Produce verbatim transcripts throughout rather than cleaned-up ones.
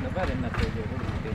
ဘာလဲနဲ့ဆိုကြလို့ဒီ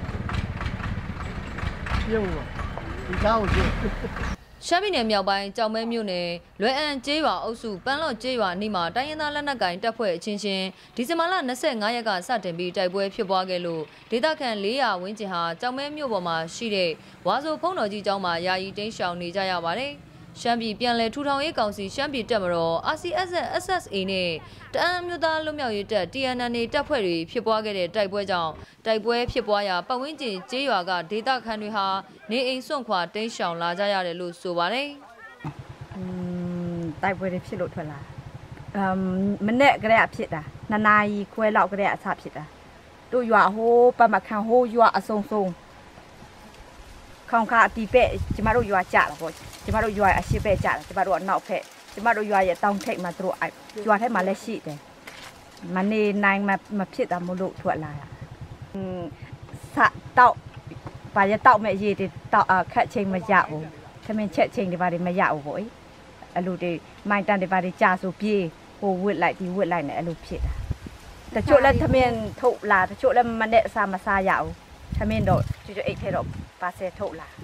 ပြုံးဒီကောင်းကြည့်ရှမ်းပြည်နယ်မြောက်ပိုင်းကြောင်မဲမြို့နယ်လွယ်အံကျေးရွာအုပ်စုပန်းလော့ကျေးရွာနီးမှာတိုင်းရင်းသားလက်နက်ကိုင်တပ်ဖွဲ့အချင်းချင်းဒီဇင်ဘာလ၂၅ရက်ကစတင်ပြီးတိုက်ပွဲဖြစ်ပွားခဲ့လို့ဒေသခံ၄ရာဝန်းကျင်ဟာကြောင်မဲမြို့ပေါ်မှာရှိတဲ့ဝါဆိုဖုံးတော်ကြီးကျောင်းမှာယာယီတိမ်းရှောင်နေကြရပါတယ်။ရှမ်းပြည်ပြန်လည်ထူထောင်ရေးကောင်စီရှမ်းပြည်တပ်မတော် R C S S S A နဲ့တအန်းအမျိုးသားလွတ်မြောက်ရေးတပ် T N N A တပ်ဖွဲ့တွေဖြစ်ပွားခဲ့တဲ့တိုက်ပွဲကြောင့်တိုက်ပွဲဖြစ်ပွားရာပတ်ဝန်းကျင်ကျေးရွာကဒေသခံတွေဟာနေအိမ်စွန့်ခွာတိမ်းရှောင်လာကြရတယ်လို့ဆိုပါတယ်။อืมတိုက်ပွဲတွေဖြစ်လို့ထွက်လာ။အမ်မနေ့ကလေးအဖြစ်တာနှစ်နာရီခွဲလောက်ကလေးအစဖြစ်တာ။တို့ရွာဟိုးပမခန်ဟိုးရွာအစုံစုံခေါင်ခါအတီးပဲ့ကျမတို့ရွာကြတာပေါ့ကျမတို့ရွာအရှိပဲ့ကြတာကျမတို့အနောက်ဖက်ကျမတို့ရွာရဲ့တောင်ထိပ်မှာတို့ရွာထဲမှာလည်းရှိတယ်မနေနိုင်မဖြစ်တာမလို့ထွက်လာတာอืมစတောက်ဘာရတောက်မဲ့ရေတွေတောက်အခက်ချိန်မရဘူးသမင်ချက်ချိန်တွေဘာတွေမရဘူးပေါ့အဲ့လိုတွေမိုင်းတန်တွေဘာတွေကြာဆိုပြေးဟိုဝစ်လိုက်ဒီဝစ်လိုက်နဲ့အဲ့လိုဖြစ်တာတချို့လည်းသမင်ထုတ်လာတချို့လည်းမနဲ့အစားမစားရဘူးသမင်တော့ကျွတ်အိတ်ထဲတော့ပါဆယ်ထုတ်လာ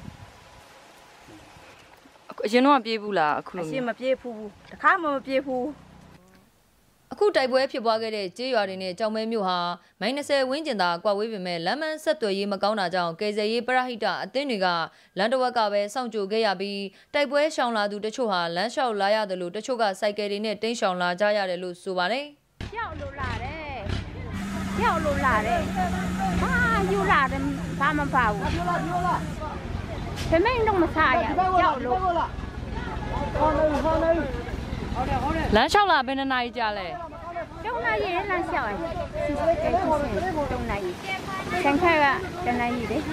အရင်တော့ပြေးဘူးလားအခုအရှင်မပြေးဘူးတခါမှမပြေးဘူးအခုတိုက်ပွဲဖြစ်ပွားခဲ့တဲ့ကျေးရွာတွေနဲ့ကြောင်မဲမြို့ဟာမိုင်၂၀ဝန်းကျင်သာကွာဝေးပေမဲ့လမ်းမဆက်သွယ်ရေးမကောင်းတာကြောင့်ကယ်ဆယ်ရေးပရဟိတအသင်းတွေကလမ်းတစ်ဝက်ကပဲစောင့်ကြိုခဲ့ရပြီးတိုက်ပွဲရှောင်လာသူတချို့ဟာလမ်းလျှောက်လာရတယ်လို့တချို့ကစိုက်ကယ်တွေနဲ့တင်းရှောင်လာကြရတယ်လို့ဆိုပါတယ်။ရောက်လို့လာတယ်။ရောက်လို့လာတယ်။ဟာယူလာတယ်ဘာမှမပါဘူး။ပြောလာပြောလာ။ဖမင်းတော့မစားရရောက်လို့ဟောနေဟောနေလမ်းလျှောက်လာဘယ်နှစ်နာရီကြာလဲတုံးနာရီလမ်းလျှောက်ရတုံးနာရီဆန်ခါကတနာရီလေ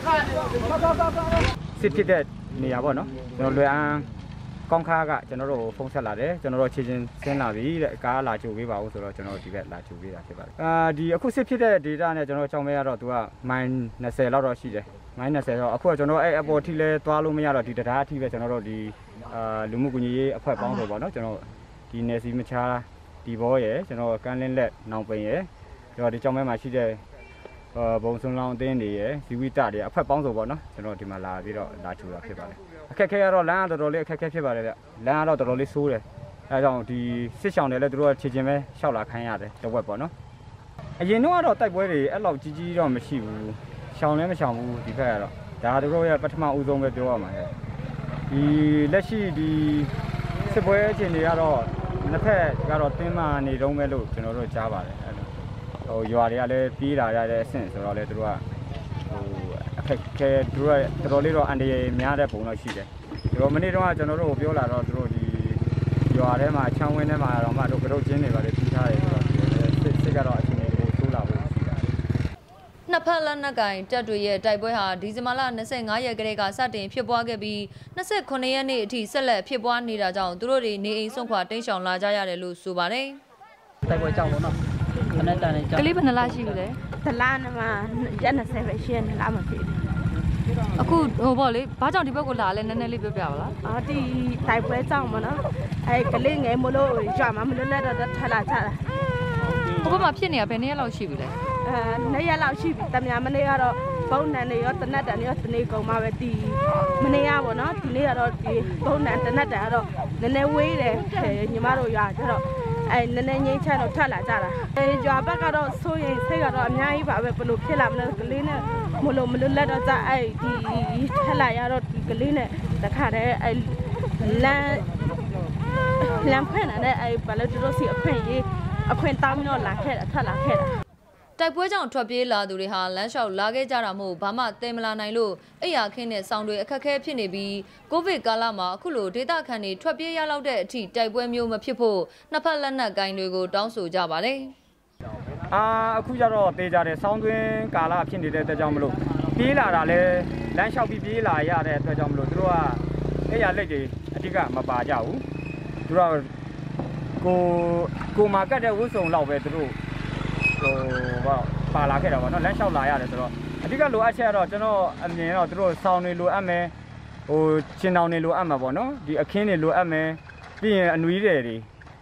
စစ်ဖြစ်တဲ့နေရာပေါ့နော်ကျွန်တော်လွယ်အံကောင်းခါကကျွန်တော်တို့ဖုန်းဆက်လာတယ်ကျွန်တော်တို့ခြေချင်းဆင်းလာပြီတဲ့ကားလာကြိုပေးပါဦးဆိုတော့ကျွန်တော်ဒီဘက်လာကြိုပေးတာဖြစ်ပါတယ်အာဒီအခုစစ်ဖြစ်တဲ့ data နဲ့ကျွန်တော်ကြောင်းမဲရတော့သူကမိုင်၂၀လောက်တော့ရှိတယ်မိုင်၂၀တော့အခုကကျွန်တော်အဲ့အပေါ်ထိလဲသွားလို့မရတော့ဒီတရားအထိပဲကျွန်တော်တို့ဒီအာလူမှုကူညီရေးအဖွဲ့ပေါင်းဆိုပေါ့နော်ကျွန်တော်ဒီနယ်စီမချာဒီဘောရယ်ကျွန်တော်ကန်းလင်းလက်နောင်ပိန်ရယ်ကျွန်တော်ဒီကြောင်းမဲမှာရှိတဲ့ဘုံစုံလောင်အတင်းတွေရယ်ဇီဝိတတွေအဖက်ပေါင်းဆိုပေါ့နော်ကျွန်တော်ဒီမှာလာပြီးတော့လာထူတာဖြစ်ပါတယ်အခက်ခဲရတော့လမ်းကတော်တော်လေးအခက်ခဲဖြစ်ပါတယ်ဗျလမ်းကတော့တော်တော်လေးဆိုးတယ်အဲဒါကြောင့်ဒီစစ်ဆောင်တွေလည်းသူတို့ကခြေချင်းပဲရှောက်လာခိုင်းရတယ်တဝက်ပေါ့နော်အရင်တော့ကတော့တိုက်ပွဲတွေအဲ့လောက်ကြီးကြီးတော့မရှိဘူးရှောင်လည်းမရှောင်ဘူးဒီဘက်ကတော့ဒါသူတို့ရဲ့ပထမဦးဆုံးပဲပြောရမှာလေဒီလက်ရှိဒီစစ်ပွဲအခြေအနေကတော့နှစ်ဖက်ကတော့တင်းမာနေတုံးပဲလို့ကျွန်တော်တို့ကြားပါတယ်အဲ့လိုဟိုရွာတွေကလည်းပြေးလာရတဲ့အဆင့်ဆိုတော့လေသူတို့ကဟိုအခက်ခဲသူတို့ကတော်တော်လေးတော့အန်တရများတဲ့ပုံတော့ရှိတယ်ဒီတော့မနေ့တော့ကျွန်တော်တို့ပြောလာတော့သူတို့ဒီရွာထဲမှာချောင်းဝင်းထဲမှာတော့မှတို့ကတော့ကျင်းနေပါလေပြီးထားတယ်ဆိုတော့စစ်စစ်ကတော့အခြေအနေကိုဆိုးလာဖို့ရှိတာနှစ်ဖက်လက်နက်ကိုင်တပ်တွေရဲ့တိုက်ပွဲဟာဒီဇင်ဘာလ၂၅ရက်ကလေးကစတင်ဖြစ်ပွားခဲ့ပြီး၂၉ရက်နေ့အထိဆက်လက်ဖြစ်ပွားနေတာကြောင့်သူတို့တွေနေအိမ်စွန့်ခွာတိမ်းရှောင်လာကြရတယ်လို့ဆိုပါတယ်တိုက်ပွဲကြောက်လို့နော်ခဏတန်နေကြောက်ကလေးဘယ်နှလားရှိပြီလဲတလားနမှာရက်၂၀ပဲရှင်းလားမဖြစ်အခုဟိုပေါ့လေဘာကြောင့်ဒီဘက်ကိုလာလဲနည်းနည်းလေးပြောပြပါလားအော်ဒီတိုက်ပွဲကြောင့်မနော်အဲကလေးငယ်မလို့ရွာမှာမလို့လည်းတော့ထလာချတာဟိုဘက်မှာဖြစ်နေတာဘယ်နည်းလောက်ရှိပြီလဲအဲနှစ်ရက်လောက်ရှိပြီတမယာမနေ့ကတော့ဘုံနန်တွေရောတနတ်တန်တွေရောတနေ့ကုန်မှပဲတီမနေ့ကပေါ့နော်ဒီနေ့ကတော့ဒီဘုံနန်တနတ်တန်ကတော့နည်းနည်းဝေးတယ်ညီမတို့ရွာကျတော့အဲနည်းနည်းငိမ့်ချတော့ထက်လာကြတာအဲရွာဘက်ကတော့ဆိုရင်စိတ်ကတော့အများကြီးပါပဲဘလို့ဖြစ်လာမလဲကလေးနဲ့မလို့မလို့လက်တော့ကြအဲဒီထက်လာရတော့ဒီကလေးနဲ့တခါတည်းအဲလမ်းလမ်းဖွင့်တဲ့အဲဘာလို့တို့စီအခွင့်ရေးအခွင့်တောင်းပြီးတော့လာခဲ့တာထက်လာခဲ့တာတိုက်ပွဲကြောင့်ထွက်ပြေးလာသူတွေဟာလမ်းလျှောက်လာခဲ့ကြတာမို့ဘာမှသင်မလာနိုင်လို့အိယာခင်းတဲ့ဆောင်းတွေအခက်အခဲဖြစ်နေပြီးကိုဗစ်ကာလမှာအခုလိုဒေသခံတွေထွက်ပြေးရလောက်တဲ့အထိတိုက်ပွဲမျိုးမဖြစ်ဖို့နှစ်ဖက်လက်နက်ကိုင်တွေကိုတောင်းဆိုကြပါတယ်။အာအခုကျတော့တေးကြတဲ့ဆောင်းသွင်းကာလဖြစ်နေတဲ့အတွက်ကြောင့်မလို့ပြေးလာတာလဲလမ်းလျှောက်ပြီးပြေးလာရတဲ့အတွက်ကြောင့်မလို့သူတို့ကအိယာလက်တွေအဓိကမပါကြဘူး။သူတို့ကိုကိုမာကတ်တဲ့ဝှစုံလောက်ပဲသူတို့ဟိုဘာပါလာခဲ့တာပေါ့နော်လမ်းလျှောက်လာရတယ်ဆိုတော့အဓိကလိုအပ်ချက်ကတော့ကျွန်တော်အမြင်တော့သူတို့ဆောင်းတွေလိုအပ်မယ်ဟိုချင်းတောင်တွေလိုအပ်မှာပေါ့နော်ဒီအခင်းတွေလိုအပ်မယ်ပြီးရင်အနွေးတွေတွေ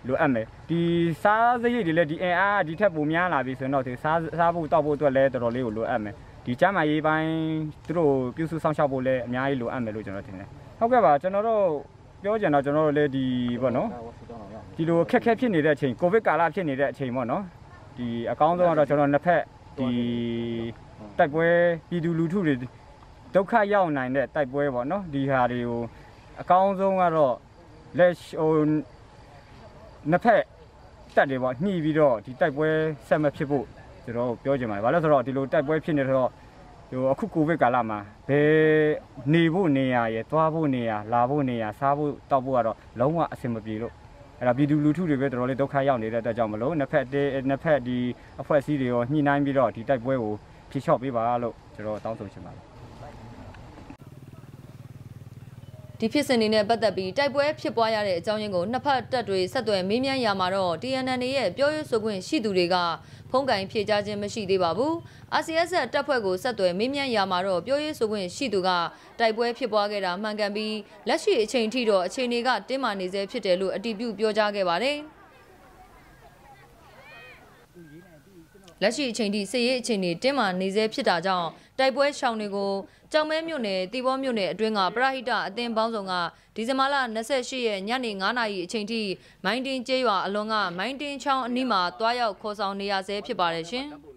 လိုအပ်မယ်ဒီစားစရိတ်တွေလည်းဒီအင်အားဒီထက်ပိုများလာပြီဆိုရင်တော့ဒီစားစားဖို့တောက်ဖို့အတွက်လည်းတော်တော်လေးကိုလိုအပ်မယ်ဒီကျမ်းမာရေးပိုင်းသူတို့ပြုစုဆောင်ရှောက်ဖို့လည်းအများကြီးလိုအပ်မယ်လို့ကျွန်တော်ထင်တယ်ဟုတ်ကဲ့ပါကျွန်တော်တို့ပြောကြတော့ကျွန်တော်တို့လည်းဒီပေါ့နော်ဒီလိုခက်ခဲဖြစ်နေတဲ့အချိန်ကိုဗစ်ကာလဖြစ်နေတဲ့အချိန်ပေါ့နော်ဒီအကောင်းဆုံးကတော့ကျွန်တော်နှစ်ဖက်ဒီတိုက်ပွဲပြည်သူလူထုတွေဒုက္ခရောက်နိုင်တဲ့တိုက်ပွဲပေါ့နော်ဒီဟာတွေကိုအကောင်းဆုံးကတော့လက်ဟိုနှစ်ဖက်တက်တယ်ပေါ့ညှိပြီးတော့ဒီတိုက်ပွဲဆက်မဖြစ်ဖို့ကျွန်တော်ပြောချင်ပါတယ်ဘာလို့ဆိုတော့ဒီလိုတိုက်ပွဲဖြစ်နေတော့ဟိုအခုကိုဗစ်ကာလမှာဘယ်နေဖို့နေရရသွားဖို့နေရလာဖို့နေရစားဖို့တောက်ဖို့ကတော့လုံးဝအဆင်မပြေလို့အဲ့ဒါပြည်သူလူထုတွေပဲတော်တော်လေးဒုက္ခရောက်နေတဲ့အတွက်ကြောင့်မလို့နှစ်ဖက်နှစ်ဖက်ဒီအဖွဲ့အစည်းတွေရောညှိနှိုင်းပြီးတော့ဒီတိုက်ပွဲကိုဖြေလျှော့ပေးပါလို့ကျွန်တော်တောင်းဆိုချင်ပါတယ်ဒီဖြစ်စဉ်တွေနဲ့ပတ်သက်ပြီးတိုက်ပွဲဖြစ်ပွားရတဲ့အကြောင်းရင်းကိုနှစ်ဖက်တပ်တွေဆက်သွယ်မေးမြန်းရမှာတော့ T N N A ရဲ့ပြောရေးဆိုခွင့်ရှိသူတွေကဖုံးကင်ဖြေကြားခြင်းမရှိသေးပါဘူး R C S တပ်ဖွဲ့ကိုဆက်သွယ်မေးမြန်းရမှာတော့ပြောရေးဆိုခွင့်ရှိသူကတိုက်ပွဲဖြစ်ပွားခဲ့တာမှန်ကန်ပြီးလက်ရှိအချိန်ထိတော့အခြေအနေကတင်းမာနေဆဲဖြစ်တယ်လို့အတည်ပြုပြောကြားခဲ့ပါတယ်လက်ရှိအချိန်ထိစစ်ရေးအခြေအနေတင်းမာနေဆဲဖြစ်တာကြောင့်တိုက်ပွဲရှောင်တွေကိုကြောင်မဲမြို့နယ်တီဘောမြို့နယ်အတွင်းကပရဟိတအသင်းပေါင်းစုံကဒီဇင်ဘာလ၂၈ရက်ညနေ၅နာရီအချိန်ထိမိုင်းတင်းကျေးရွာအလွန်ကမိုင်းတင်းချောင်းအနီးမှာတွားရောက်ခေါ်ဆောင်နေရဆဲဖြစ်ပါတယ်ရှင်။